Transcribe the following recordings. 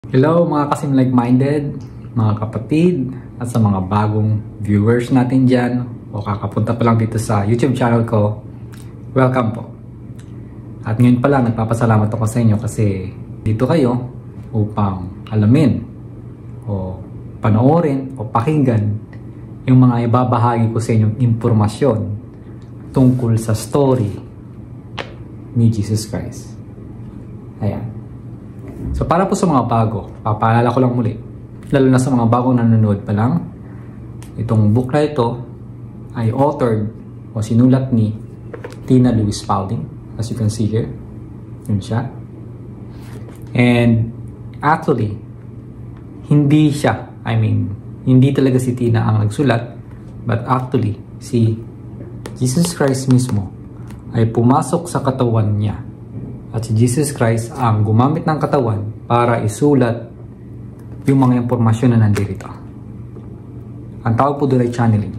Hello mga kasim like-minded, mga kapatid, at sa mga bagong viewers natin dyan o kakapunta pa lang dito sa YouTube channel ko, welcome po. At ngayon pa lang nagpapasalamat ako sa inyo kasi dito kayo upang alamin o panoorin o pakinggan yung mga ibabahagi ko sa inyong impormasyon tungkol sa story ni Jesus Christ. Ayan. So para po sa mga bago, papaalala ko lang muli, lalo na sa mga bagong nanonood pa lang, itong book na ito ay authored o sinulat ni Tina Louise Paulding, as you can see here. Yun siya. And actually, hindi talaga si Tina ang nagsulat, but actually, si Jesus Christ mismo ay pumasok sa katawan niya. At si Jesus Christ ang gumamit ng katawan para isulat yung mga impormasyon na nandito. Ang tawag po doon ay channeling.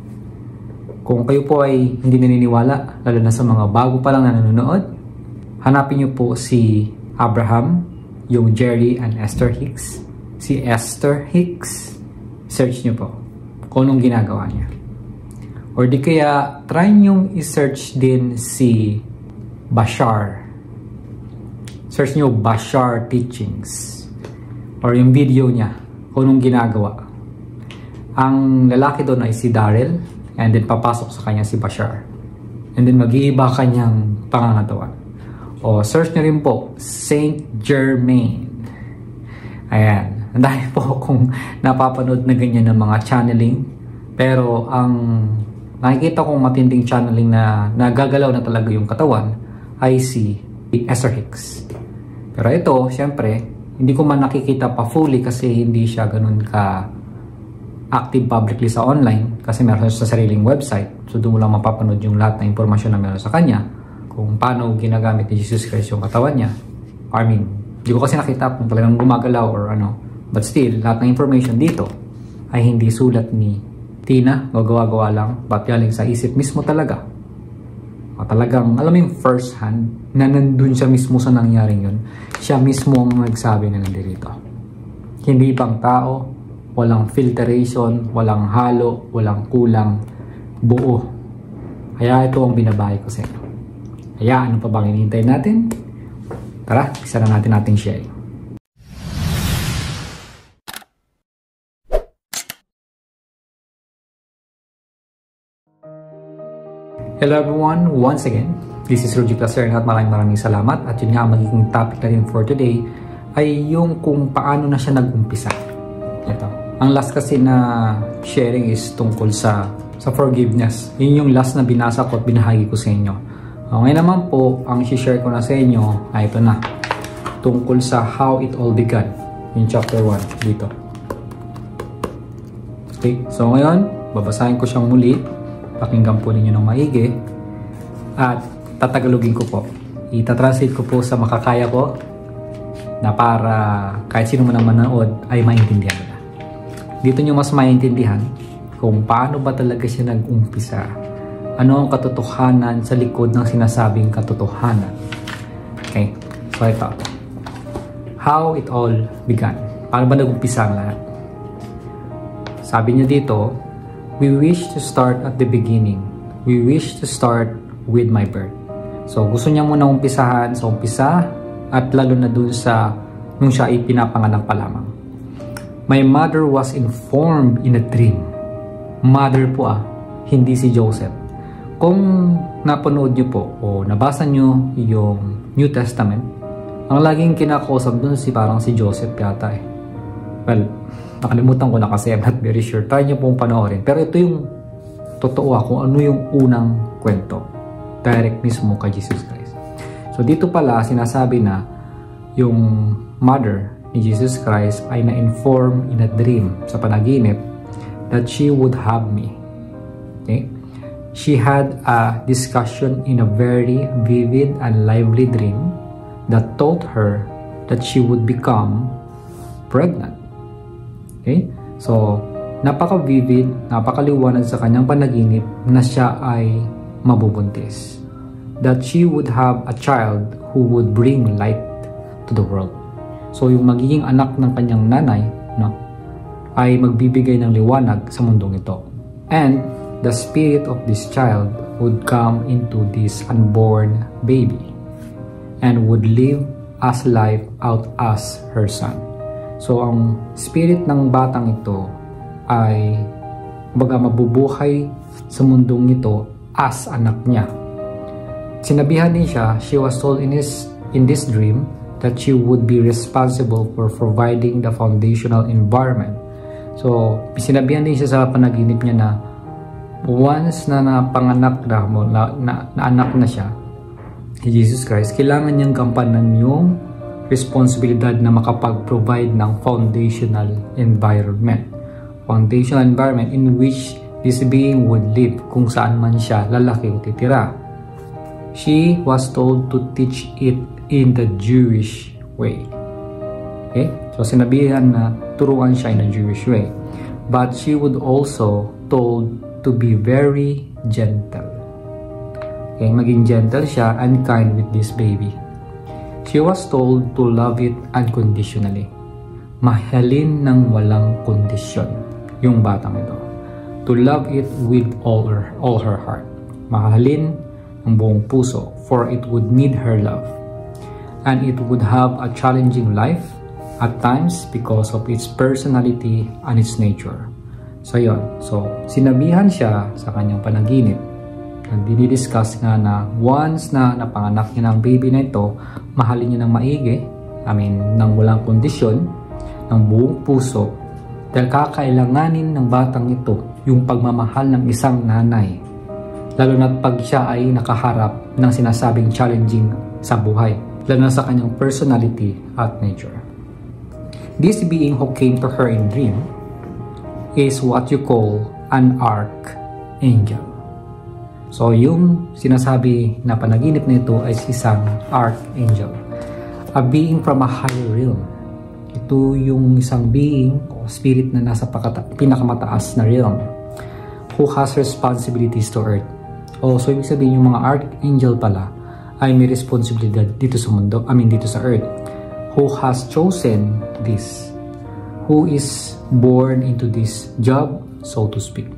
Kung kayo po ay hindi naniniwala, lalo na sa mga bago pa lang na nanonood, hanapin niyo po si Abraham, yung Jerry and Esther Hicks. Si Esther Hicks, search niyo po kung anong ginagawa niya. Or di kaya, try niyong i-search din si Bashar. Search nyo Bashar Teachings or yung video niya kung anong ginagawa. Ang lalaki doon ay si Daryl and then papasok sa kanya si Bashar and then mag-iiba kanyang pangangatawan. O search nyo rin po Saint Germain. Ayan, dahil po kung napapanood na ganyan ng mga channeling, pero ang nakikita kong matinding channeling na nagagalaw na talaga yung katawan ay si Esther Hicks. Pero ito, syempre, hindi ko man nakikita pa fully kasi hindi siya ganun ka active publicly sa online kasi meron siya sa sariling website. So doon mo lang mapapanood yung lahat ng impormasyon na meron sa kanya kung paano ginagamit ni Jesus Christ yung katawan niya. I mean, hindi ko kasi nakita kung talagang gumagalaw or ano. But still, lahat ng information dito ay hindi sulat ni Tina, gagawa-gawa lang, but galing sa isip mismo talaga. O talagang, alam mo yung first hand na nandun siya mismo sa nangyaring yun. Siya mismo ang nagsabi na nandito. Hindi ibang tao, walang filtration, walang halo, walang kulang, buo. Kaya ito ang binabahay ko sa inyo. Kaya ano pa bang hinihintay natin? Tara, isa na natin ating sharing. Hello everyone, once again, this is Rudy Placer at maraming salamat. At yun nga, magiging topic na rin for today ay yung kung paano na siya nag-umpisa. Ito. Ang last kasi na sharing is tungkol sa forgiveness. Yun yung last na binasa ko at binahagi ko sa inyo. Ngayon naman po, ang share ko na sa inyo ay ito na. Tungkol sa how it all began. In chapter 1 dito. Okay, so ngayon, babasahin ko siyang muli. Pakinggan po ninyo ng maigi at tatagalogin ko po. Itatranslate ko po sa makakaya ko na para kahit sino man ang manood ay maintindihan nila. Dito nyo mas maintindihan kung paano ba talaga siya nag-umpisa. Ano ang katotohanan sa likod ng sinasabing katotohanan. Okay, so ito. How it all began. Paano ba nag-umpisa ang lahat? Sabi niya dito, we wish to start at the beginning. We wish to start with my birth. So, gusto niya muna umpisahan sa umpisa at lalo na dun sa nung siya ay pinapanganak pa lamang. My mother was informed in a dream. Mother po hindi si Joseph. Kung napanood niyo po o nabasa niyo yung New Testament, ang laging kinakausap dun parang si Joseph yata eh. Well, nakalimutan ko na kasi I'm not very sure. Try nyo pong panoorin. Pero ito yung totoo kung ano yung unang kwento. Direct mismo kay Jesus Christ. So dito pala sinasabi na yung mother ni Jesus Christ ay na-inform in a dream sa panaginip that she would have me. Okay? She had a discussion in a very vivid and lively dream that told her that she would become pregnant. Okay? So, napaka-vivid, napakaliwanag sa kanyang panaginip na siya ay mabubuntis. That she would have a child who would bring light to the world. So yung magiging anak ng kanyang nanay, no, ay magbibigay ng liwanag sa mundong ito. And the spirit of this child would come into this unborn baby and would live as life out as her son. So ang spirit ng batang ito ay mabubuhay sa mundong ito as anak niya. Sinabihan din siya, she was told in this dream that she would be responsible for providing the foundational environment. So, sinabihan din siya sa panaginip niya na once na napanganak na anak na siya, si Jesus Christ, kailangan niyang gampanan yung responsibilidad na makapag-provide ng foundational environment. Foundational environment in which this being would live, kung saan man siya lalaki o titira. She was told to teach it in the Jewish way. Okay? So sinabihan na turuan siya in a Jewish way. But she would also told to be very gentle. Okay? Maging gentle siya and kind with this baby. She was told to love it unconditionally. Mahalin ng walang kondisyon yung batang ito. To love it with all her heart. Mahalin ng buong puso, for it would need her love. And it would have a challenging life at times because of its personality and its nature. So yun. So sinabihan siya sa kanyang panaginip. Nagdi-discuss nga na once na napanganak niya ng baby na ito, mahalin niya ng maigi, ng walang kondisyon, ng buong puso, dahil kakailanganin ng batang ito yung pagmamahal ng isang nanay, lalo na pag siya ay nakaharap ng sinasabing challenging sa buhay, lalo na sa kanyang personality at nature. This being who came to her in dream is what you call an archangel. So yung sinasabi na panaginip nito ay isang archangel, a being from a higher realm. Ito yung isang being o spirit na nasa pinakamataas na realm, who has responsibilities to earth. So ibig sabihin yung mga archangel pala ay may responsibilidad dito sa mundo, dito sa earth. Who has chosen this, who is born into this job, so to speak.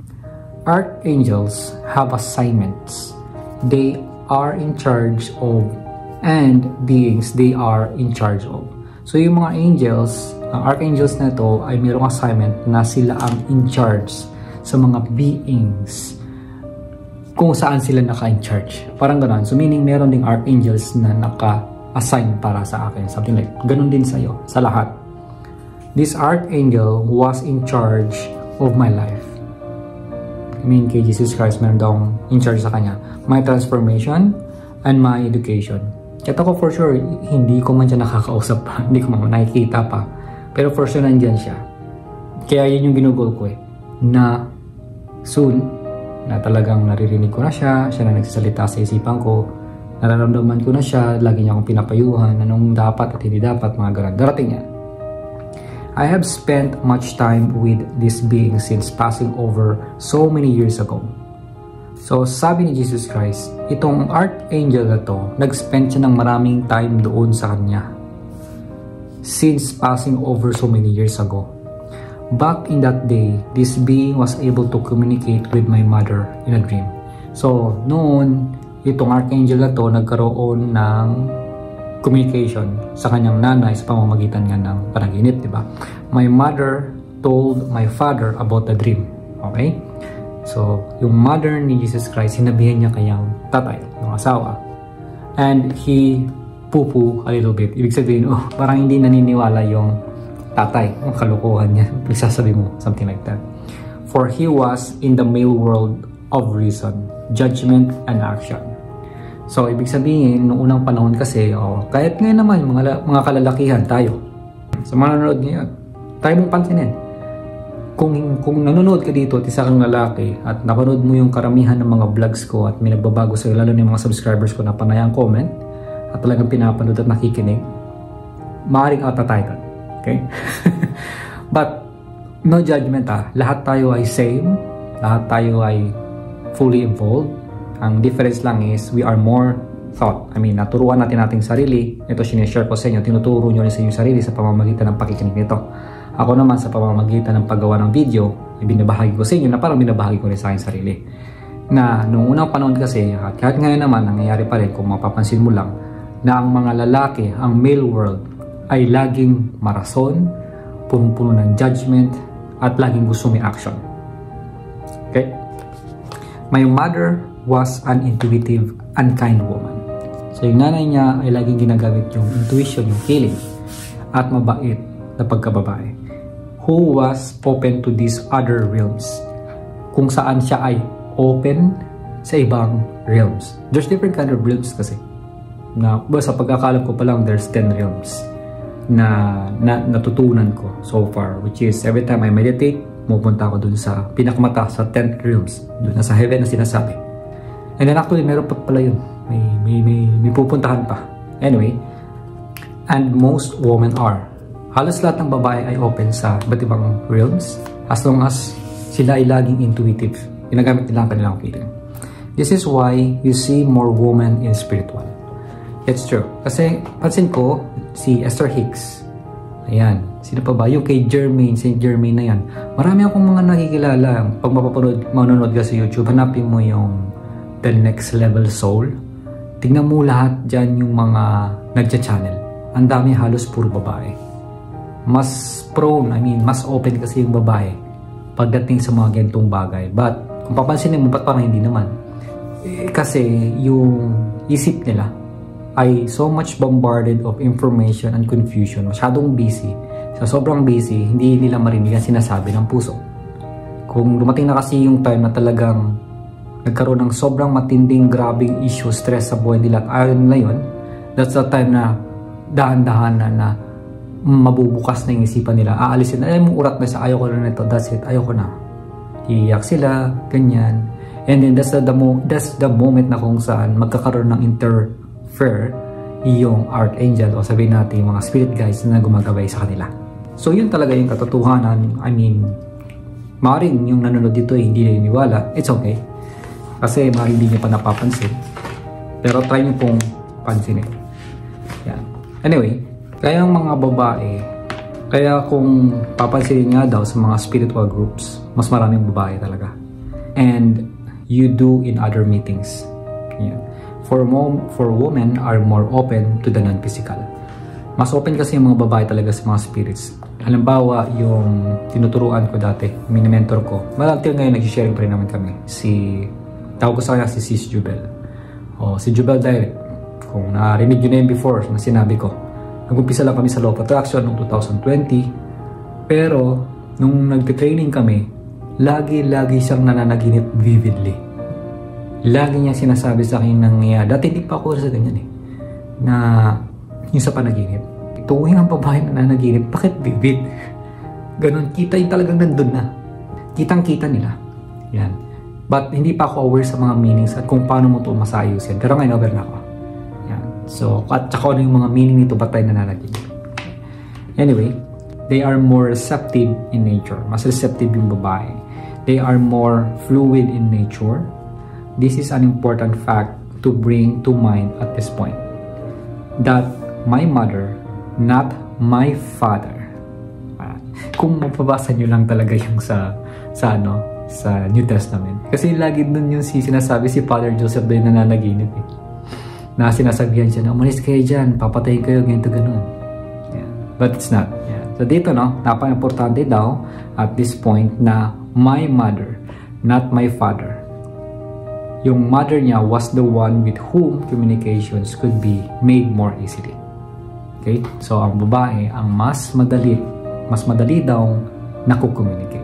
Archangels have assignments. They are in charge of, and beings they are in charge of. So yung mga angels, ang archangels na ito ay mayroong assignment na sila ang in charge sa mga beings kung saan sila naka-in charge. Parang gano'n. So meaning meron ding archangels na naka-assign para sa akin. Something like, ganun din sa'yo, sa lahat. This archangel was in charge of my life. Kay Jesus Christ, meron daw in charge sa kanya. My transformation and my education. Ito ko for sure, hindi ko man siya nakakausap pa, hindi ko man nakikita pa. Pero for sure nandyan siya. Kaya yun yung ginugol ko na soon, na talagang naririnig ko na siya na nagsasalita sa isipan ko, nararamdaman ko na siya, lagi niya akong pinapayuhan, anong dapat at hindi dapat, mga ganun. Darating niya. I have spent much time with this being since passing over so many years ago. So sabi ni Jesus Christ, itong archangel na to, nag-spend siya ng maraming time doon sa kanya since passing over so many years ago. Back in that day, this being was able to communicate with my mother in a dream. So noon, itong archangel na to nagkaroon ng communication sa kanyang nanay sa pamamagitan nga ng panaginip, di ba? My mother told my father about the dream. Okay? So, yung mother ni Jesus Christ, sinabihan niya kayang tatay, ng asawa. And he poo-poo a little bit. Ibig sabihin, parang hindi naniniwala yung tatay. Ang kalukuhan niya. Nagsasabi mo, something like that. For he was in the male world of reason, judgment, and action. So, ibig sabihin, noong unang panahon kasi, kahit ngayon naman, mga kalalakihan tayo. Sa mga nanonood ngayon, tayo mong pansinin. Kung nanonood ka dito at isa kang lalaki at napanood mo yung karamihan ng mga vlogs ko at may nagbabago sa'yo, lalo na yung mga subscribers ko na panayang comment at talagang pinapanood at nakikinig, maaaring outatay ka. Okay? But, no judgment Lahat tayo ay same. Lahat tayo ay fully involved. Ang difference lang is we are more thought. Naturuan natin ating sarili. Ito sinishare ko sa inyo. Tinuturo nyo rin sa inyong sarili sa pamamagitan ng pakikinig nito. Ako naman sa pamamagitan ng paggawa ng video, ibinabahagi ko sa inyo na parang binabahagi ko rin sa aking sarili. Na nung unang panahon kasi, at kahit ngayon naman, nangyayari pa rin kung mapapansin mo lang, na ang mga lalaki, ang male world, ay laging marason, punong-puno ng judgment, at laging gusto may action. Okay? My mother was an intuitive, unkind woman. So yung nanay niya ay laging ginagamit yung intuition, yung feeling, at mabait na pagkababae, who was open to these other realms, kung saan siya ay open sa ibang realms. There's different kind of realms kasi. Sa pagkakalam ko pa lang, there's 10 realms na natutunan ko so far, which is every time I meditate, pupunta ako dun sa pinakamata, sa 10th realms, dun na sa heaven na sinasabi. And then actually, meron pa pala yun. May pupuntahan pa. Anyway, and most women are. Halos lahat ng babae ay open sa iba't ibang realms as long as sila ay laging intuitive. Ginagamit nila ang kanilang feeling. This is why you see more women in spiritual. It's true. Kasi pansin ko, si Esther Hicks, ayan, sino pa ba? Yung kay Jermaine, St. Jermaine na yan. Marami akong mga nakikilala. Pag manonood ka sa YouTube, hanapin mo yung The Next Level Soul. Tignan mo lahat dyan yung mga nagcha-channel. Ang dami halos puro babae. Mas prone, mas open kasi yung babae pagdating sa mga ganitong bagay. But, kung papansinin mo, ba't parang hindi naman? Kasi yung isip nila ay so much bombarded of information and confusion. Masyadong busy. Sa sobrang busy, hindi nila marinig ang sinasabi ng puso. Kung dumating na kasi yung time na talagang nagkaroon ng sobrang matinding, grabing issue, stress sa buhay nila at ayaw nila yun, that's the time na dahan-dahan na mabubukas na yung isipan nila. Aalisin na, mong urat na sa ayaw ko na nito, that's it, ayaw ko na. Iiyak sila, ganyan. And then that's the moment na kung saan magkakaroon ng interfere yung archangel o sabihin natin yung mga spirit guides na gumagabay sa kanila. So yun talaga yung katotohanan. Maaaring yung nanonood dito hindi naniniwala, it's okay. Kasi maaaring hindi nyo pa napapansin. Pero try nyo pong pansinin. Yan. Anyway, kaya ang mga babae, kaya kung papansinin nga daw sa mga spiritual groups, mas maraming babae talaga. And you do in other meetings. Yeah. For women are more open to the non-physical. Mas open kasi yung mga babae talaga sa mga spirits. Halimbawa, yung tinuturuan ko dati, mini-mentor ko. Until ngayon, nag-sharing pa rin naman kami. Tawag ko sa kanya si Sis Jubel. O si Jubel Direct. Kung narinig yun na yun before na sinabi ko. Nag-umpisa lang kami sa Law of Attraction noong 2020. Pero, nung nag-training kami, lagi siyang nananaginip vividly. Lagi niya sinasabi sa akin nangyayari. Dati hindi pa ako sa ganyan na yung sa panaginip. Tuwing ang babae na nananaginip, bakit vivid? Ganon, kita yung talagang nandun na. Kitang-kita nila. Yan. But hindi pa ako aware sa mga meanings at kung paano mo ito masayos yan. Pero ngayon, aware na ako. Yan. So, at saka ano yung mga meaning nito, ba't tayo nananaginip? Anyway, they are more receptive in nature. Mas receptive yung babae. They are more fluid in nature. This is an important fact to bring to mind at this point. That my mother, not my father. Kung mapabasa nyo lang talaga yung sa New Testament. Kasi lagi dun yung sinasabi si Father Joseph doon nananaginip eh. Na sinasabihan siya na umalis kayo dyan, papatayin kayo, ganito ganun. Yeah. But it's not. Yeah. So dito napaka-importante daw at this point na my mother, not my father. Yung mother niya was the one with whom communications could be made more easily. Okay? So, ang babae, ang mas madali daw nakukommunicate.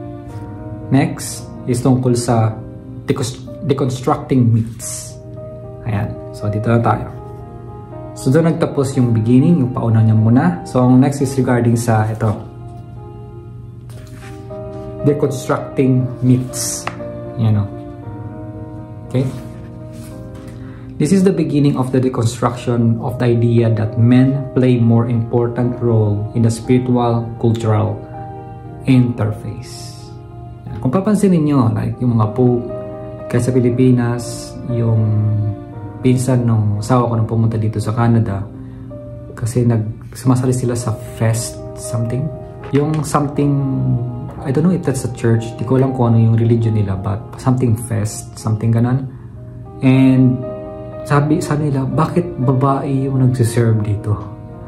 Next is tungkol sa deconstructing myths. Ayan. So, dito na tayo. So, doon nagtapos yung beginning, yung pauna niya muna. So, ang next is regarding sa ito. Deconstructing myths. Ayan o. Okay? This is the beginning of the deconstruction of the idea that men play more important role in the spiritual, cultural interface. Kung papansinin nyo, like yung mga Pope, kaya sa Pilipinas, yung pinsan nung asawa ko nung pumunta dito sa Canada, kasi sumasali sila sa fest something. Yung something, I don't know if that's a church, di ko alam kung ano yung religion nila, but something fest, something ganon. And sabi nila, bakit babae yung nagsiserve dito?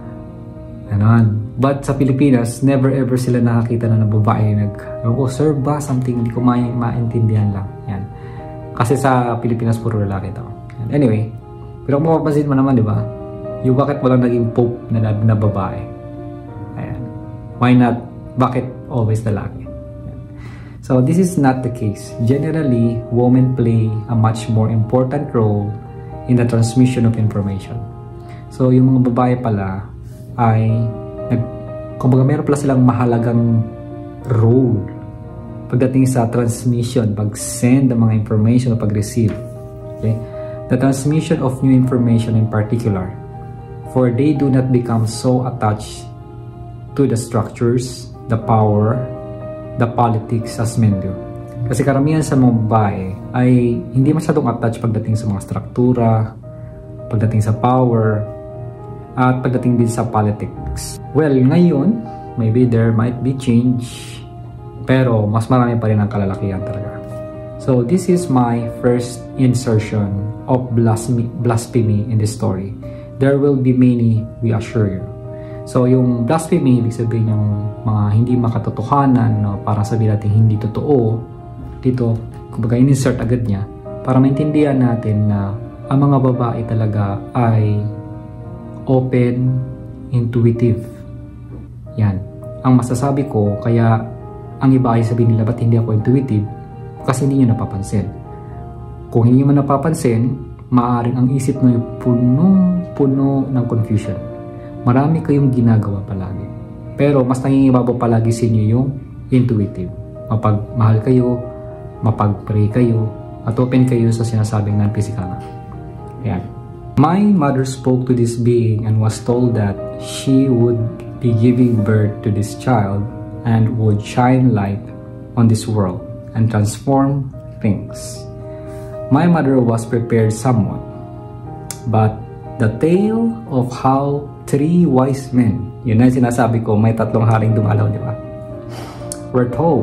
Ganon. But sa Pilipinas, never ever sila nakakita na babae serve ba? Something, hindi ko maintindihan lang. Yan. Kasi sa Pilipinas, puro lalaki daw. Anyway, pero kung mapapansin mo naman, di ba? Yung bakit walang naging pope na babae? Ayan. Why not? Bakit always lalaki? Ayan. So, this is not the case. Generally, women play a much more important role in the transmission of information. So, yung mga babae pala ay kumbaga meron pala silang mahalagang role pagdating sa transmission, pag-send ng mga information o pag-receive. Okay? The transmission of new information in particular, for they do not become so attached to the structures, the power, the politics as men do. Kasi karamihan sa mga babae ay hindi masyadong attached pagdating sa mga struktura, pagdating sa power, at pagdating din sa politics. Well, ngayon, maybe there might be change, pero mas marami pa rin ang kalalakihan talaga. So, this is my first insertion of blasphemy in this story. There will be many, we assure you. So, yung blasphemy, ibig sabihin yung mga hindi makatotohanan, no? Parang sabihin natin hindi totoo, dito, kumbaga in-insert agad niya, para maintindihan natin na ang mga babae talaga ay open, intuitive. Yan. Ang masasabi ko, kaya ang iba ay sabihin nila, ba't hindi ako intuitive? Kasi hindi nyo napapansin. Kung hindi mo napapansin, maaaring ang isip mo yung punong-puno ng confusion. Marami kayong ginagawa palagi. Pero mas nangingibabaw palagi sa inyo yung intuitive. Mapagmahal kayo, mapag-pray kayo, at open kayo sa sinasabing non-physical na. Yan. My mother spoke to this being and was told that she would be giving birth to this child and would shine light on this world and transform things. My mother was prepared somewhat, but the tale of how 3 wise men, yun na sinasabi ko, may 3 haring dumalaw, di ba? Were told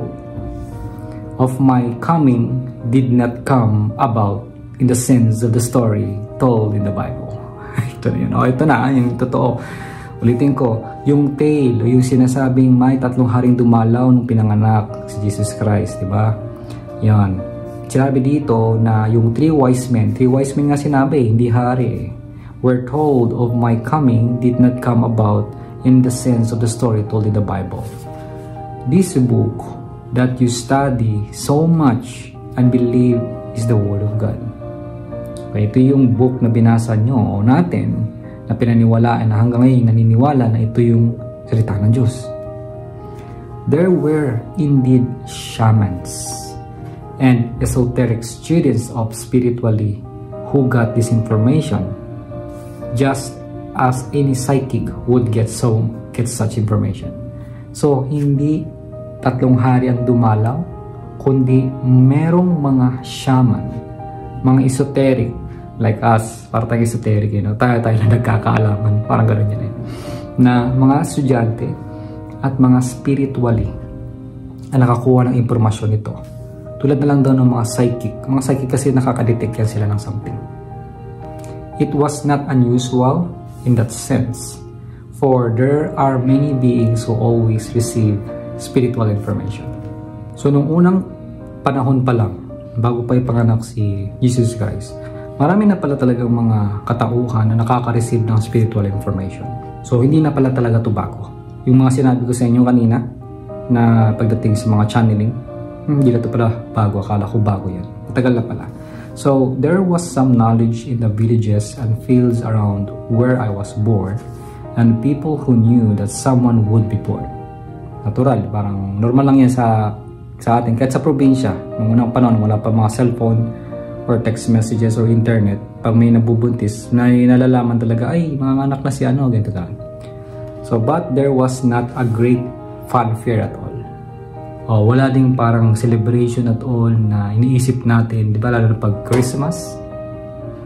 of my coming did not come about in the sense of the story told in the Bible. Ito na yun. Ito na, yung totoo. Ulitin ko, yung tale, yung sinasabing may 3 haring dumalaw nung pinanganak si Jesus Christ, di ba? Yan. Sinabi dito na yung 3 wise men nga sinabi, hindi hari. Were told of my coming did not come about in the sense of the story told in the Bible. This book that you study so much and believe is the Word of God. Ito yung book na binasa nyo o natin na pinaniwalaan na hanggang ngayon naniniwala na ito yung salita ng Diyos. There were indeed shamans and esoteric students of spirituality who got this information just as any psychic would get such information. So, hindi 3 hari ang dumalaw, kundi merong mga shaman, mga esoteric, like us, parang tayong esoteric, tayo lang nagkakaalaman, parang gano'n yan na mga estudyante at mga spiritually na nakakuha ng impormasyon nito. Tulad na lang daw ng mga psychic kasi nakakadetect yan sila ng something. It was not unusual in that sense, for there are many beings who always receive spiritual information. So nung unang panahon pa lang, bago pa ipanganak si Jesus Christ, marami na pala talagang mga katauhan na nakaka-receive ng spiritual information. So, hindi na pala talaga ito bago. Yung mga sinabi ko sa inyo kanina, na pagdating sa mga channeling, hindi na ito pala bago. Akala ko bago yan. Matagal na pala. So, there was some knowledge in the villages and fields around where I was born, and people who knew that someone would be born. Natural, parang normal lang yan sa atin. Kahit sa probinsya, nung unang panahon, wala pa mga cellphone, or text messages or internet, pag may nabubuntis, na nalalaman talaga, ay, mga anak na si ano, ganito ka. So, but there was not a great fanfare at all. Wala ding parang celebration at all na iniisip natin, di ba, lalo na pag Christmas,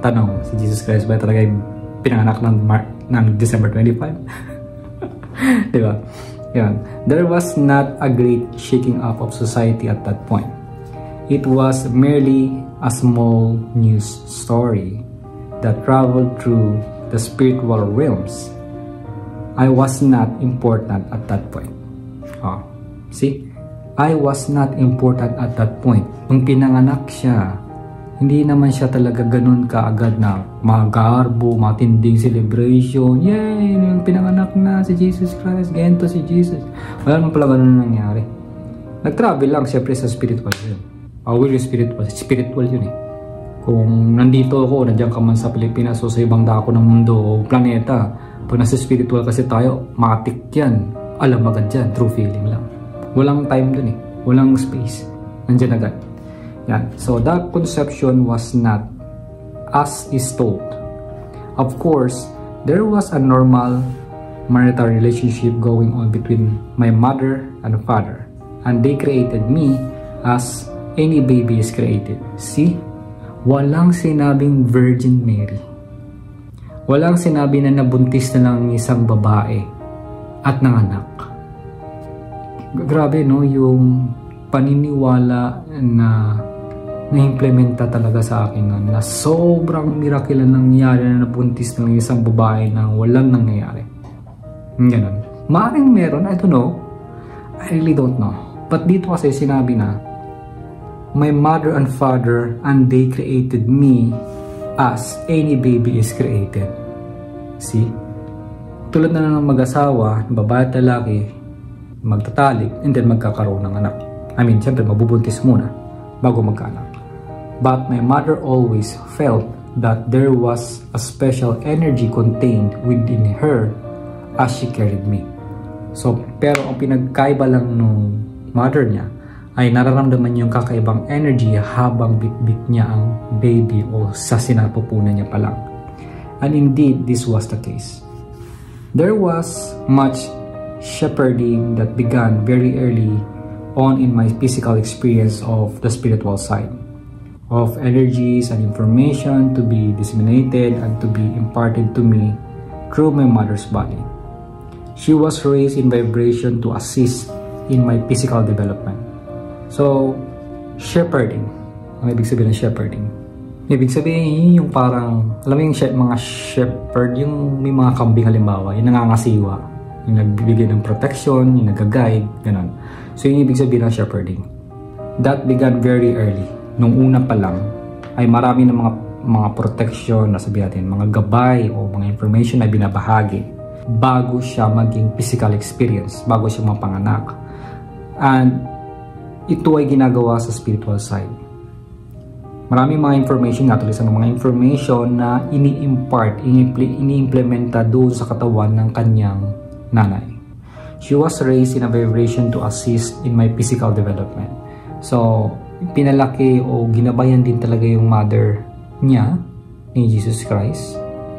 tanong, si Jesus Christ ba talaga yung pinanganak ng December 25? Diba? Yan. There was not a great shaking up of society at that point. It was merely a small news story that traveled through the spiritual realms. I was not important at that point. Oh, see? I was not important at that point. Nung pinanganak siya, hindi naman siya talaga ganun kaagad na magarbo, matinding celebration. Yay! Pinanganak na si Jesus Christ. Ganito si Jesus. Wala naman pala ganun nangyari. Nag-travel lang siyempre sa spiritual yun. Really spiritual. Spiritual yun eh. Kung nandito ako, nandiyan ka man sa Pilipinas o sa ibang dako ng mundo o planeta, pag nasa spiritual kasi tayo, matik yan. Alam agad yan. True feeling lang. Walang time dun eh. Walang space. Nandiyan agad. Yan. So that conception was not as is told. Of course, there was a normal marital relationship going on between my mother and father. And they created me as any baby is created. See? Walang sinabing Virgin Mary. Walang sinabi na nabuntis na lang isang babae at nanganak. Grabe no, yung paniniwala na na-implementa talaga sa akin nun, na sobrang miracle na nangyari na nabuntis ng isang babae na walang nangyayari. Ganun. Maaring meron, I don't know. I really don't know. But dito kasi sinabi na, my mother and father and they created me as any baby is created. See? Tulad na ng mag-asawa, babae at lalaki, magtatalik, and then magkakaroon ng anak. I mean, siyempre, mabubuntis muna bago magkaanak. But my mother always felt that there was a special energy contained within her as she carried me. So, pero ang pinagkaiba lang nung mother niya ay nararamdaman yung kakaibang energy habang bitbit niya ang baby o sa sinapupunan niya pa lang. And indeed, this was the case. There was much shepherding that began very early on in my physical experience of the spiritual side, of energies and information to be disseminated and to be imparted to me through my mother's body. She was raised in vibration to assist in my physical development. So, shepherding. Ang ibig sabihin ng shepherding? Ibig sabihin yung parang, alam mo yung mga shepherd, yung may mga kambing halimbawa, yung nangangasiwa, yung nagbibigay ng protection, yung nag-guide, gano'n. So, yung ibig sabihin ng shepherding. That began very early. Nung una pa lang, ay marami ng mga protection, nasabi natin, mga gabay o mga information na binabahagi bago siya maging physical experience, bago siya mapanganak. And ito ay ginagawa sa spiritual side. Maraming mga information nga tuloy sa mga information na ini-impart, ini-implementa doon sa katawan ng kanyang nanay. She was raised in a vibration to assist in my physical development. So, pinalaki o ginabayan din talaga yung mother niya, ni Jesus Christ,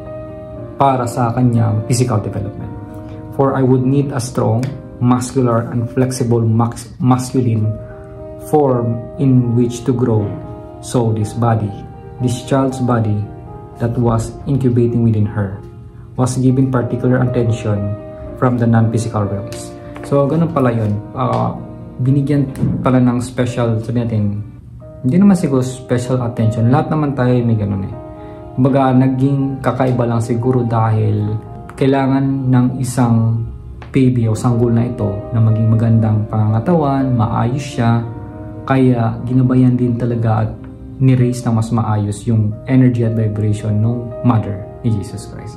para sa kanyang physical development. For I would need a strong, muscular, and flexible masculine form in which to grow. So this body, this child's body that was incubating within her, was given particular attention from the non-physical realms. So ganun pala yun. Binigyan pala ng special, sabi natin, hindi naman siguro special attention. Lahat naman tayo may ganun eh. Kumbaga, naging kakaiba lang siguro dahil kailangan ng isang baby o sanggol na ito na maging magandang pangangatawan, maayos siya. Kaya ginabayan din talaga at ni-raise na mas maayos yung energy at vibration ng mother ni Jesus Christ.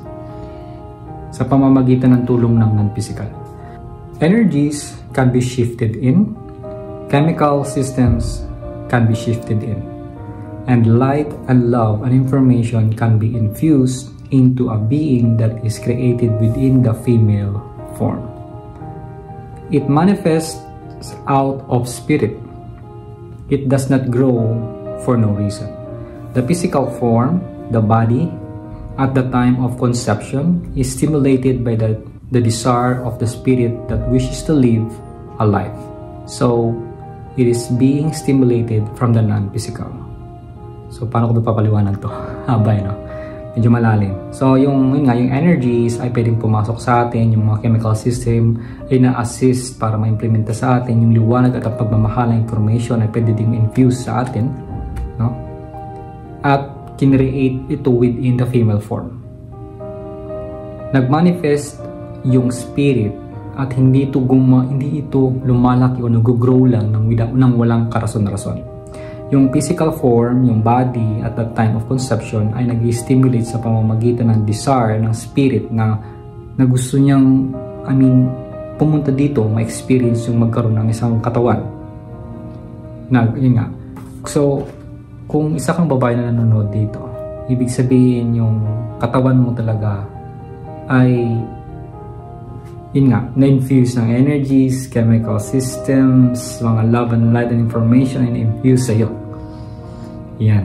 Sa pamamagitan ng tulong ng non-physical. Energies can be shifted in, chemical systems can be shifted in, and light and love and information can be infused into a being that is created within the female form. It manifests out of spirit. It does not grow for no reason. The physical form, the body, at the time of conception is stimulated by the desire of the spirit that wishes to live a life. So, it is being stimulated from the non-physical. So, paano ko ba papaliwanag to? haba, no? Medyo malalim. So, yun nga, yung energies ay pwedeng pumasok sa atin, yung mga chemical system ay na-assist para ma-implementa sa atin, yung liwanag at ang pagmamahal ng information ay pwede ding infuse sa atin, no? At kinreate ito within the female form. Nagmanifest yung spirit at hindi ito lumalaki o nag-grow lang nang walang karason-rason. Yung physical form, yung body at that time of conception ay nag-stimulate sa pamamagitan ng desire ng spirit na gusto niyang, pumunta dito, ma-experience yung magkaroon ng isang katawan. Yun nga. So, kung isa kang babae na nanonood dito, ibig sabihin yung katawan mo talaga ay yun nga, na-infuse ng energies, chemical systems, mga love and light and information ay na-infuse sa'yo. Yan.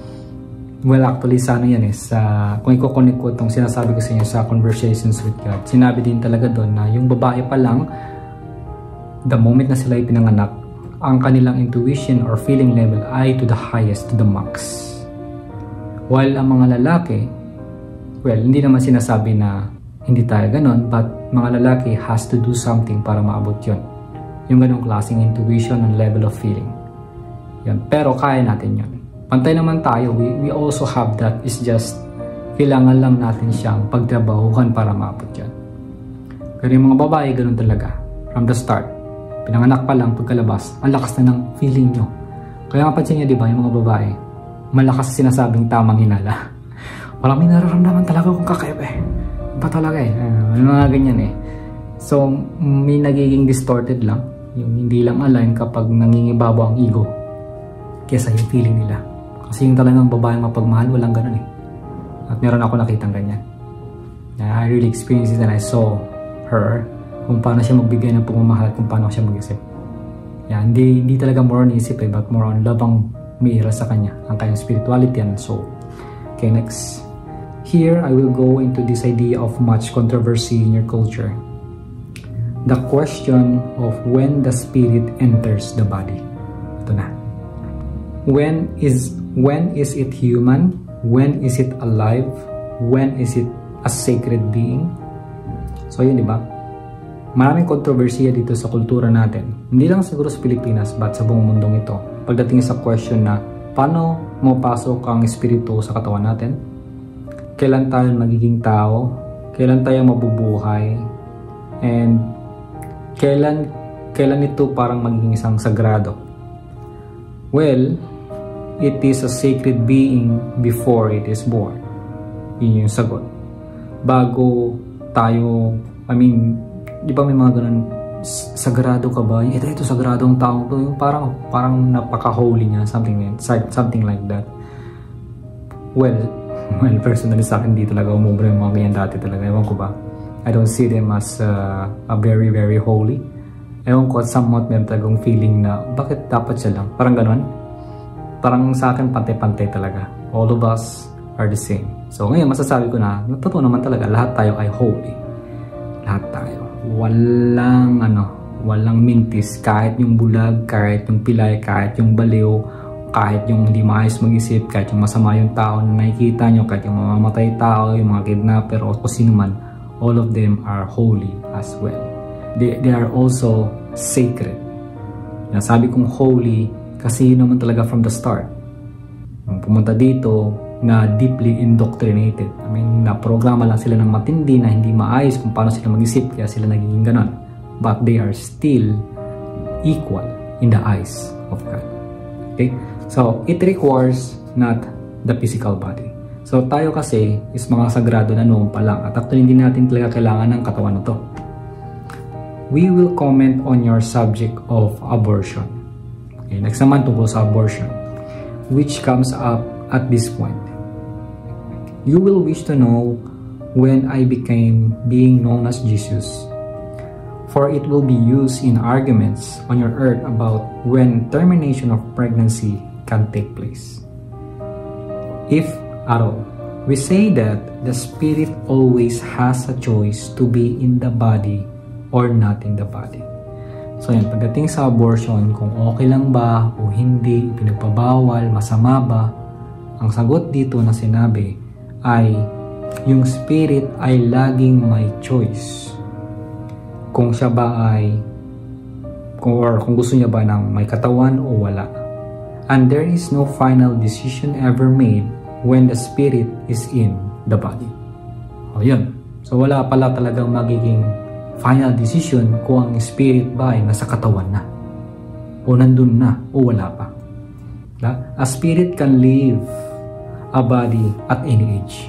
Well, actually, sa yan kung i-connect ko itong sinasabi ko sa inyo sa Conversations with God, sinabi din talaga doon na yung babae pa lang, the moment na sila ipinanganak, ang kanilang intuition or feeling level ay to the highest, to the max. While ang mga lalaki, well, hindi naman sinasabi na hindi tayo ganon, but mga lalaki has to do something para maabot yun. Yung ganong klaseng intuition and level of feeling. Yan. Pero kaya natin yun. Pantay naman tayo, we also have that. It's just, kailangan lang natin siyang pagtrabahuhan para maabot yan. Pero yung mga babae, ganon talaga. From the start, pinanganak pa lang, pagkalabas, ang lakas na ng feeling nyo. Kaya mapansin nyo, di ba, yung mga babae, malakas sinasabing tamang hinala. Parang may nararamdaman talaga kung kakaiba Ba talaga may mga ganyan So, may nagiging distorted lang. Yung hindi lang align kapag nangingibabaw ang ego kesa yung feeling nila. Kasi yung talagang babaeng mapagmahal, walang ganun At meron ako nakitang ganyan. I really experienced it and I saw her kung paano siya magbigay ng pagmamahal, kung paano siya mag-isip. Hindi talaga more on isip but more on love ang umiira sa kanya, ang kanyang spirituality and soul. Okay, next. Here, I will go into this idea of much controversy in your culture. The question of when the spirit enters the body. Ito na. When is it human? When is it alive? When is it a sacred being? So yun, di ba? Maraming kontrobersiya dito sa kultura natin. Hindi lang siguro sa Pilipinas, but sa buong mundong ito. Pagdating sa question na, paano mapasok ang espiritu sa katawan natin? Kailan tayo magiging tao? Kailan tayo mabubuhay? And kailan ito parang magiging isang sagrado? Well, it is a sacred being before it is born. Yun yung sagot. Bago tayo, di ba may mga ganun, sagrado ka ba? Ito sagradong tao to. Yung parang napaka-holy niya, something like that. Well, personally sa akin, di talaga umubra yung mga ganyan dati talaga. Ewan ko ba? I don't see them as a very, very holy. Ewan ko, somewhat meron talagang feeling na, bakit dapat siya lang? Parang ganon. Parang sa akin, pantay-pantay talaga. All of us are the same. So ngayon, masasabi ko na, totoo naman talaga, lahat tayo ay holy. Lahat tayo. Walang mintis. Kahit yung bulag, kahit yung pilay, kahit yung baliw, kahit yung hindi maayos mag-isip, kahit yung masama yung tao na nakikita nyo, kahit yung mamamatay tao, yung mga kidnapper o kung sino man, all of them are holy as well. They are also sacred. Sabi kong holy kasi yun naman talaga from the start. Nung pumunta dito, na deeply indoctrinated. Na-programa lang sila ng matindi na hindi maayos kung paano sila mag-isip, kaya sila nagiging ganon. But they are still equal in the eyes of God. Okay? So, it requires not the physical body. So, tayo kasi is mga sagrado na noon pa lang. At actually, hindi natin talaga kailangan ng katawan na to. We will comment on your subject of abortion. Okay, next naman tungkol sa abortion, which comes up at this point. You will wish to know when I became being known as Jesus. For it will be used in arguments on your earth about when termination of pregnancy can take place. If at all, we say that the spirit always has a choice to be in the body or not in the body. So yan, pagdating sa abortion, kung okay lang ba o hindi, pinagpabawal, masama ba, Ang sagot dito na sinabi ay yung spirit ay laging may choice. Kung siya ba ay kung gusto niya ba ng may katawan o wala. And there is no final decision ever made when the spirit is in the body. O yun. So wala pala talagang magiging final decision kung ang spirit ba ay nasa katawan na. O nandun na o wala pa. A spirit can leave a body at any age.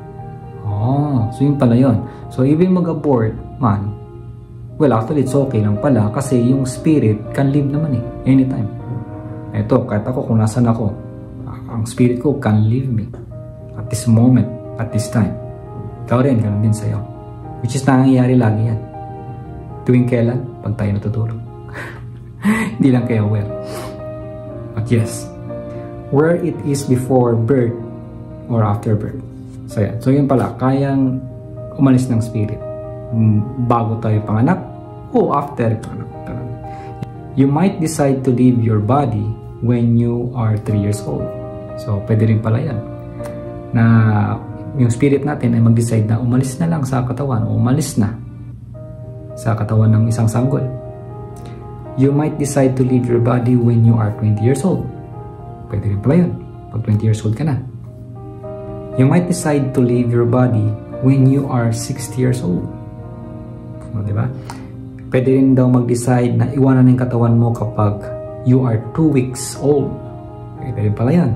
So yun pala yun. So even mag-abort man, well, actually, it's okay lang pala kasi yung spirit can live naman anytime. Ito, kahit ako kung nasan ako, ang spirit ko can leave me at this moment, at this time. Ikaw rin, ganun din sa'yo. Which is nangyayari lagi yan. Tuwing kailan? Pag tayo natutulog. Hindi lang kayo aware. But yes, where it is before birth or after birth. So yan. So yun pala, kayang umalis ng spirit bago tayo panganak o after panganak. You might decide to leave your body when you are 3 years old. So pwede rin pala yan na yung spirit natin ay mag-decide na umalis na lang sa katawan o umalis na sa katawan ng isang sanggol. You might decide to leave your body when you are 20 years old. Pwede rin pala yun pag 20 years old ka na. You might decide to leave your body when you are 60 years old. Diba? Pwede rin daw mag-decide na iwanan ng katawan mo kapag you are 2 weeks old. Pwede rin pala yan.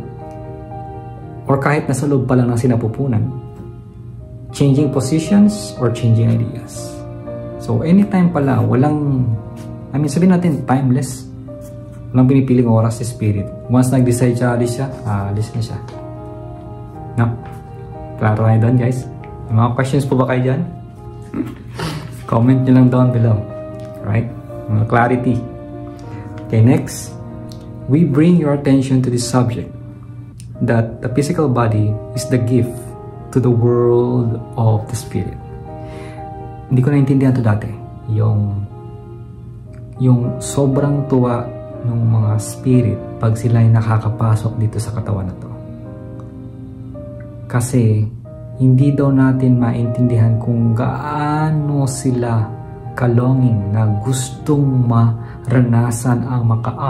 Or kahit nasa loob pa lang ng sinapupunan. Changing positions or changing ideas. So anytime pala, sabihin natin timeless. Walang pinipiling oras si spirit. Once nag-decide siya, alis na siya. No? Klaro kayo doon, guys? May mga questions po ba kayo dyan? Comment nyo lang down below. Right? Mga clarity. Okay, next. We bring your attention to this subject. That the physical body is the gift to the world of the spirit. Hindi ko naintindihan ito dati. Yung sobrang tuwa ng mga spirit pag sila ay nakakapasok dito sa katawan na to. Kasi hindi daw natin maintindihan kung gaano sila kalonging na gustong maranasan ang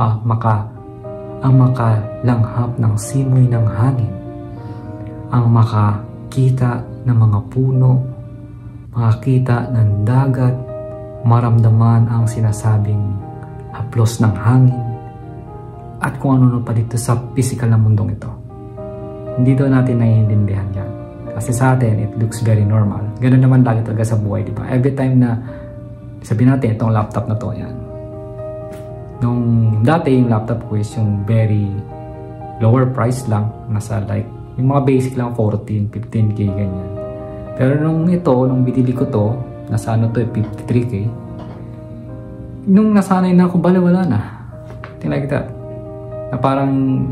makalanghap ng simoy ng hangin, ang makakita ng mga puno, makakita ng dagat, maramdaman ang sinasabing haplos ng hangin, at kung ano pa dito sa physical na mundong ito. Hindi daw natin naiintindihan yan. Kasi sa atin, it looks very normal. Ganun naman lagi talaga sa buhay, di ba? Every time na sabihin natin, itong laptop na to, yan. Nung dati, yung laptop ko is yung very lower price lang. Nasa like, yung mga basic lang, 14, 15K, ganyan. Pero nung binili ko to, nasa 53K. Nung nasanay na ako, wala na. Something like that. Na parang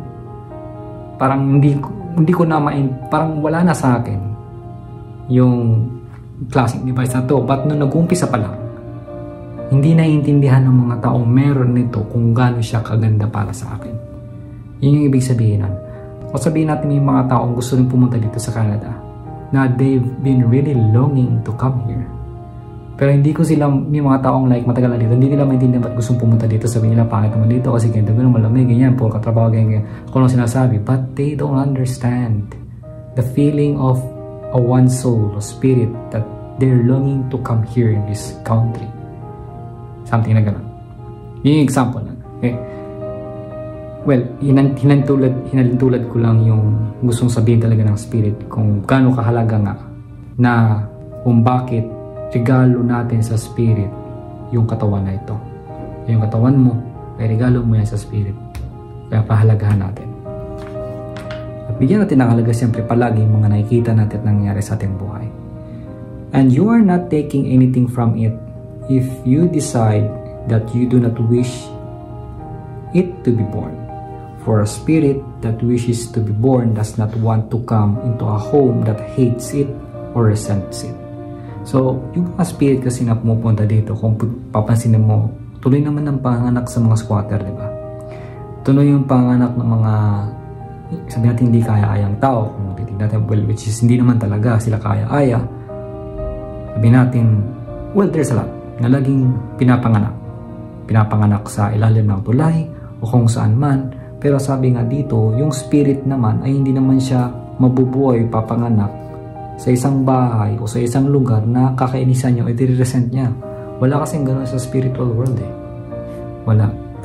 hindi ko na parang wala na sa akin yung classic device na to. But nung nag-umpisa pa lang, hindi naiintindihan ng mga taong meron nito kung gaano siya kaganda para sa akin. Yun yung ibig sabihin nun. O sabihin natin yung mga taong gusto rin pumunta dito sa Canada na they've been really longing to come here. Pero hindi ko sila, may mga taong like matagal na dito, hindi nila maintindihan ba't gustong pumunta dito. Sabihin nila, pangit naman dito kasi ganito, ganun, malamig, ganyan, puro katrabaho, ganyan. Kung ano sinasabi. But they don't understand the feeling of a one soul, a spirit, that they're longing to come here in this country. Something na ganun. Yun yung example na. Okay? Well, hinalintulad ko lang yung gustong sabihin talaga ng spirit kung gaano kahalaga nga na kung bakit regalo natin sa spirit yung katawan na ito. Yung katawan mo, ay regalo mo yan sa spirit. Kaya pahalagahan natin. At bigyan natin ng halaga siyempre palagi yung mga nakikita natin at nangyayari sa ating buhay. And you are not taking anything from it if you decide that you do not wish it to be born. For a spirit that wishes to be born does not want to come into a home that hates it or resents it. So, yung mga spirit kasi na pumupunta dito, kung papansin mo, tuloy naman ang panganak sa mga squatter, di ba? Tuloy yung panganak ng mga sabi natin hindi kaya-ayang tao, kung titignan natin, well, which is hindi naman talaga sila kaya-aya, sabi natin, well, there's a lot na laging pinapanganak sa ilalim ng tulay o kung saan man. Pero sabi nga dito, yung spirit naman ay hindi naman siya mabubuhay, papanganak sa isang bahay o sa isang lugar na kakainisan niya o i-represent niya. Wala kasing gano'n sa spiritual world eh. Wala.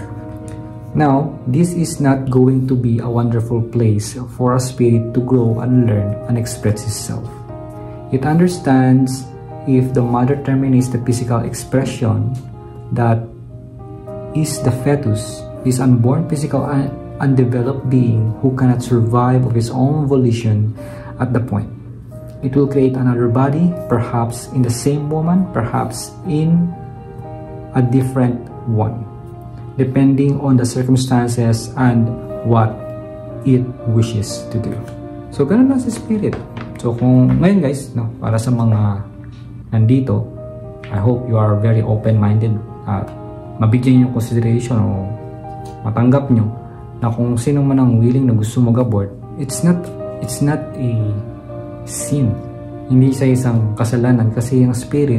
Now, this is not going to be a wonderful place for a spirit to grow and learn and express itself. It understands if the mother terminates the physical expression, that is the fetus, is unborn physical undeveloped being who cannot survive of his own volition at the point. It will create another body, perhaps in the same woman, perhaps in a different one, depending on the circumstances and what it wishes to do. So, ganun lang sa spirit. So, kung ngayon guys, no, para sa mga nandito, I hope you are very open-minded at mabigyan nyo consideration o matanggap nyo na kung sino man ang willing na gusto mag-abort, it's not a sin. Hindi sa isang kasalanan kasi yung spirit,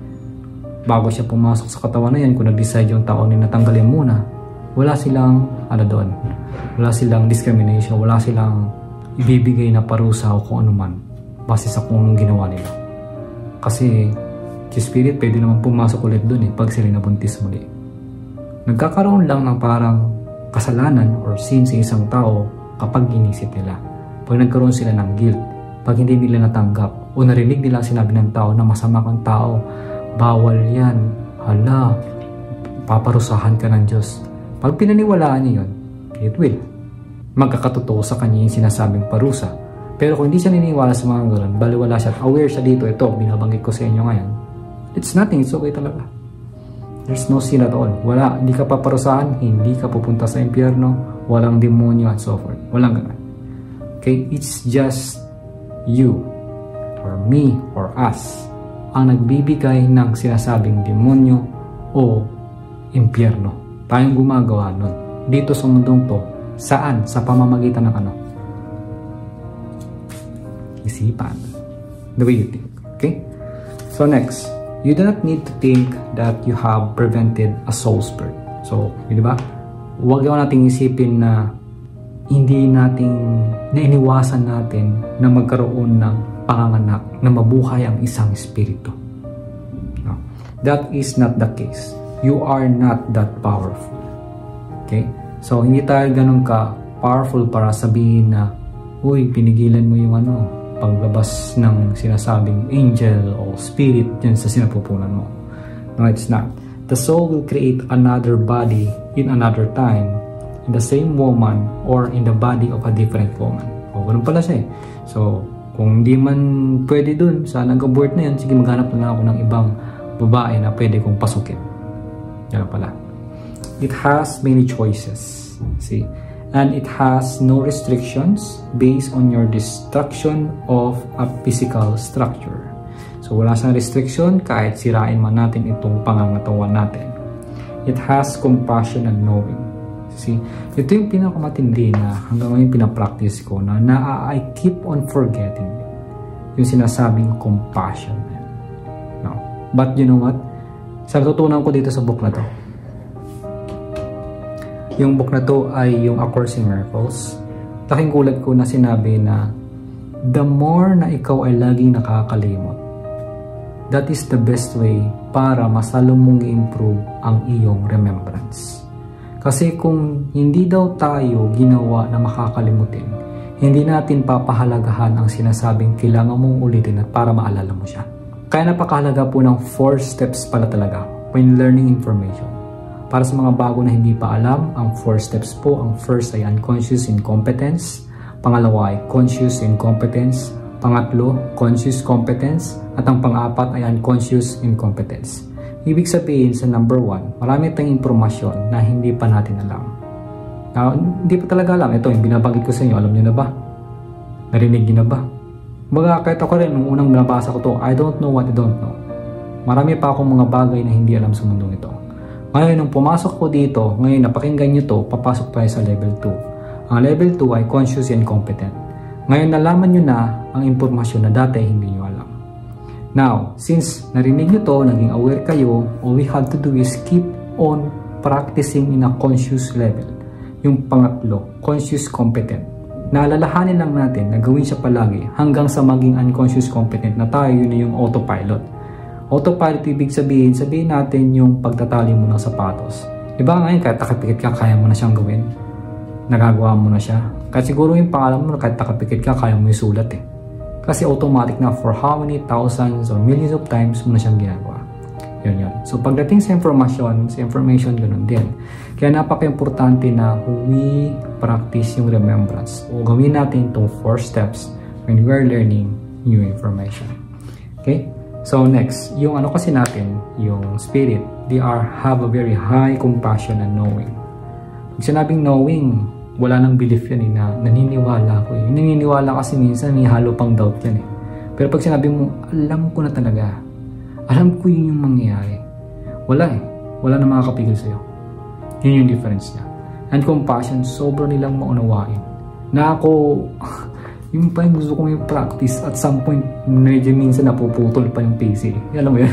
bago siya pumasok sa katawan na yan, kung nag-decide yung tao na natanggalin muna, wala silang doon, wala silang discrimination, wala silang ibibigay na parusa o kung ano man base sa kung anong ginawa nila. Kasi si spirit pwede naman pumasok ulit doon pag sila nabuntis muli. Nagkakaroon lang ng parang kasalanan or sin sa isang tao kapag inisip nila. Pag nagkaroon sila ng guilt, pag hindi nila natanggap o narinig nila sinabi ng tao na masama kang tao, bawal yan, hala, paparusahan ka ng Diyos. Pag pinaniwalaan niya yun, it will. Magkakatotoo sa kanya yung sinasabing parusa. Pero kung hindi siya niniwala sa mga ganun, baliwala siya at aware siya dito, ito, binabanggit ko sa inyo ngayon, it's nothing, it's okay talaga. There's no sin at all. Wala, hindi ka paparusahan, hindi ka pupunta sa impyerno, walang demonyo at so forth. Walang ganun. Okay, it's just you or me or us ang nagbibigay ng sinasabing demonyo o impyerno. Tayong gumagawa nun. Dito sa mundong to, saan? Sa pamamagitan ng ano? Isipan. The way you think. Okay? So next, you do not need to think that you have prevented a soul's birth. So, di ba? Huwag yung nating isipin na hindi nating nainiwasan natin na magkaroon ng panganganak na mabuhay ang isang espiritu. No. That is not the case. You are not that powerful. Okay? So, hindi tayo ganun ka powerful para sabihin na, uy, pinigilan mo yung paglabas ng sinasabing angel o spirit dyan sa sinapupunan mo. No, it's not. The soul will create another body in another time, in the same woman or in the body of a different woman. O, ganun pala siya eh. So, kung hindi man pwede dun sa nag-abort na yan, sige, maghanap na lang ako ng ibang babae na pwede kong pasukin. Yan pala. It has many choices. See? And it has no restrictions based on your destruction of a physical structure. So, wala siyang restriction kahit sirain man natin itong pangangatawan natin. It has compassion and knowing. See, ito yung pinakamatindi na hanggang ngayon pinapractice ko na I keep on forgetting it. Yung sinasabing compassion. No. But you know what? Sa natutunan ko dito sa book na to, yung book na to ay yung A Course in Miracles. Laking gulat ko na sinabi na the more na ikaw ay laging nakakalimot, that is the best way para mas lalo mong i-improve ang iyong remembrance. Kasi kung hindi daw tayo ginawa na makakalimutin, hindi natin papahalagahan ang sinasabing kailangan mong ulitin at para maalala mo siya. Kaya napakahalaga po ng 4 steps pala talaga when learning information. Para sa mga bago na hindi pa alam, ang 4 steps po, ang first ay unconscious incompetence, pangalawa ay conscious incompetence, pangatlo, conscious competence, at ang pang-apat ay unconscious incompetence. Ibig sabihin sa number 1, marami tayong impormasyon na hindi pa natin alam. Now, hindi pa talaga alam. Ito, yung binabanggit ko sa inyo, alam niyo na ba? Narinig niyo na ba? Baga, kahit ako rin, nung unang binabasa ko to, I don't know what I don't know. Marami pa akong mga bagay na hindi alam sa mundong ito. Ngayon, nung pumasok ko dito, ngayon napakinggan nyo to, papasok tayo sa level Ang level 2 ay conscious and competent. Ngayon nalaman nyo na ang impormasyon na dati hindi nyo alam. Now, since narinig nyo to, naging aware kayo, all we have to do is keep on practicing in a conscious level. Yung pangatlo, conscious competent. Naalalahanin lang natin na gawin siya palagi hanggang sa maging unconscious competent na tayo, yun na yung autopilot. Autopilot, ibig sabihin natin yung pagtatali mo ng sapatos. Diba ngayon, kahit nakapikit ka, kaya mo na siyang gawin. Nagagawa mo na siya. Kahit siguro yung pangalan mo, kahit nakapikit ka, kaya mo yung sulat eh. Kasi automatic na for how many thousands or millions of times mo na siyang ginagawa. Yun. So pagdating sa information ganun din. Kaya napaka-importante na we practice yung remembrance. O gawin natin itong 4 steps when we are learning new information. Okay? So next, yung ano kasi natin, yung spirit, they have a very high compassion and knowing. Pag sinabing knowing, wala nang belief yan eh, na naniniwala ko eh. Yung naniniwala kasi minsan may halo pang doubt yan eh. Pero pag sinabi mo, alam ko na talaga. Alam ko yun yung mangyayari. Wala eh. Wala na makakapigil sa'yo. Yun yung difference niya. And compassion, sobrang nilang maunawain. Na ako, yung pa yung gusto kong yung practice at some point, medyo minsan napuputol pa yung PC. Alam mo yun?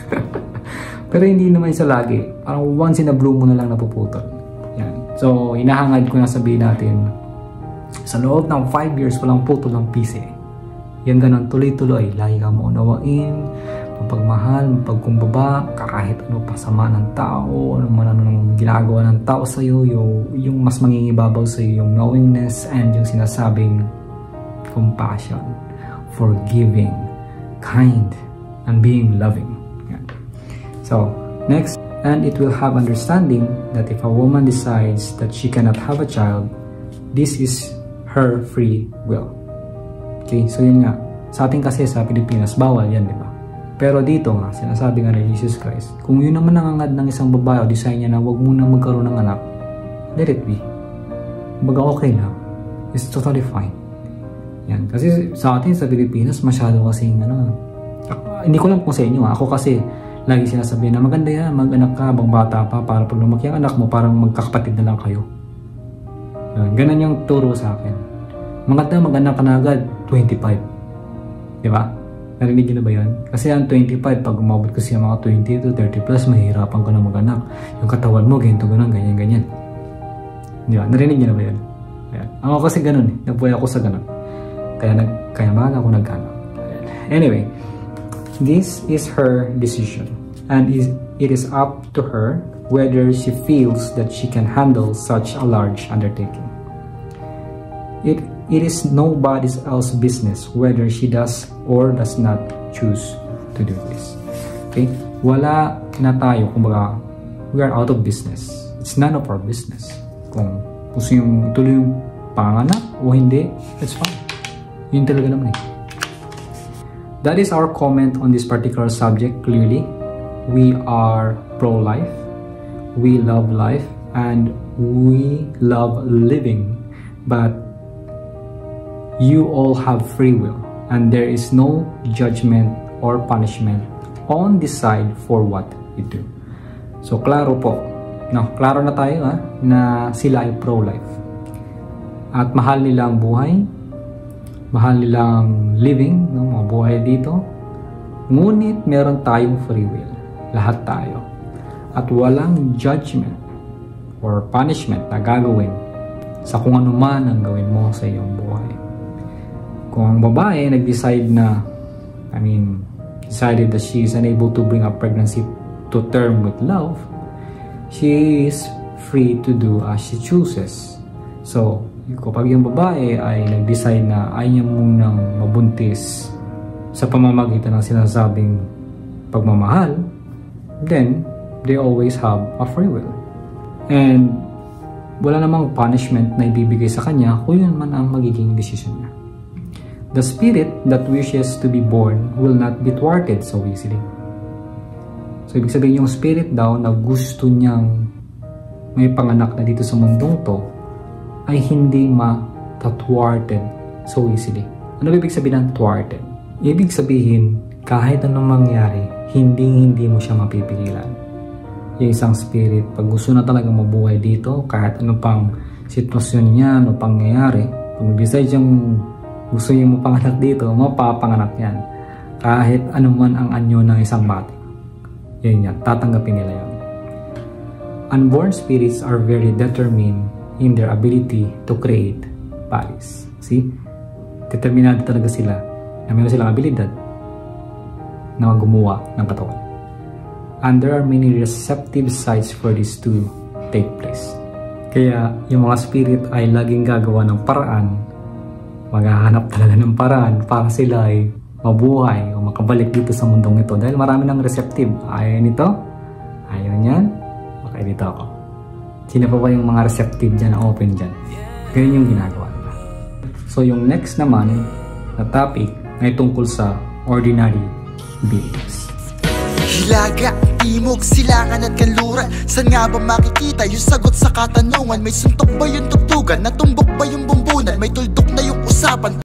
Pero hindi naman sa lagi. Parang once in a blue mo na lang napuputol. Yan. So, hinahangad ko na sabihin natin, sa loob ng 5 years, walang putol ng PC. Yan ganun, tuloy-tuloy. Lagi ka maunawain, mapagmahal, mapagkumbaba, kahit ano pasama ng tao, ano man anong ginagawa ng tao sa'yo, yung mas mangingibabaw sa'yo, yung knowingness and yung sinasabing compassion, forgiving, kind, and being loving. Yan. So, next, and it will have understanding that if a woman decides that she cannot have a child, this is her free will. Okay, so yun nga. Sa atin kasi sa Pilipinas, bawal yan, di ba? Pero dito nga, sinasabi nga ni Jesus Christ, kung yun naman nangangad ng isang babae o design niya na wag muna magkaroon ng anak, let it be. Baga okay lang. It's totally fine. Yan. Kasi sa atin sa Pilipinas, masyado kasing hindi ko lang kung sa inyo. Ako kasi, lagi sinasabi na maganda yan, mag-anak ka habang bata pa para pag lumaki ang anak mo, parang magkakapatid na lang kayo. Ganun yung turo sa akin. Maganda mag-anak ka na agad, 25. Diba? Narinig nyo na ba yan? Kasi ang 25, pag umabot ko siya mga 20 to 30 plus, mahirapan ka na mag-anak. Yung katawan mo, ganito, ganun, ganyan. Diba? Narinig nyo na ba yan? Ayan. Ako kasi ganun eh. Nabuhay ako sa ganun. Kaya mahal ako nag-anak. Anyway, this is her decision. And it is up to her whether she feels that she can handle such a large undertaking. It is nobody's else's business whether she does or does not choose to do this. Okay? Wala na tayo, kumbaga, we are out of business. It's none of our business. Kung gusto yung ituloy yung panganak o hindi, that's fine. Yun talaga naman eh. That is our comment on this particular subject. Clearly, we are pro-life. We love life and we love living. But you all have free will and there is no judgment or punishment on this side for what you do. So klaro po, klaro na tayo na sila ay pro-life at mahal nila ang buhay, mahal nilang living, mga buhay dito, ngunit meron tayong free will, lahat tayo, at walang judgment or punishment na gagawin sa kung ano man ang gawin mo sa iyong buhay. Kung ang babae nag-decide na, decided that she is unable to bring a pregnancy to term with love, she is free to do as she chooses. So, kapag yung babae ay nag-decide na ayaw munang mabuntis sa pamamagitan ng sinasabing pagmamahal, then they always have a free will. And wala namang punishment na ibibigay sa kanya kung yun man ang magiging decision niya. The spirit that wishes to be born will not be thwarted so easily. So, ibig sabihin yung spirit daw na gusto niyang may panganak na dito sa mundong to ay hindi ma-thwarted so easily. Ano ibig sabihin ng thwarted? Ibig sabihin, kahit anong mangyari, hindi mo siya mapipigilan. Yung isang spirit, pag gusto na talaga mabuhay dito, kahit ano pang sitwasyon niyan o pangyayari, kung decide yung gusto niyo mapanganak dito, mapapanganak yan. Kahit anuman ang anyo ng isang bata. Yun yan, tatanggapin nila yan. Unborn spirits are very determined in their ability to create bodies. See? Determinado talaga sila na meron silang abilidad na gumawa ng katawan. And there are many receptive sites for this to take place. Kaya yung mga spirit ay laging gagawa ng paraan, maghahanap talaga ng paraan para sila ay mabuhay o makabalik dito sa mundong ito. Dahil marami ng receptive. Ayaw nito, ayaw niyan, okay dito ako. Sino pa ba yung mga receptive dyan na open dyan? Ganyan yung ginagawa nila. So yung next naman na topic ay tungkol sa ordinary beings. Hilaga, timog, silangan at kanluran. Saan nga ba makikita yung sagot sa katanungan? May suntok ba yung tugtugan? Natumbok ba yung bumbunan? May tuldok na yung usapan?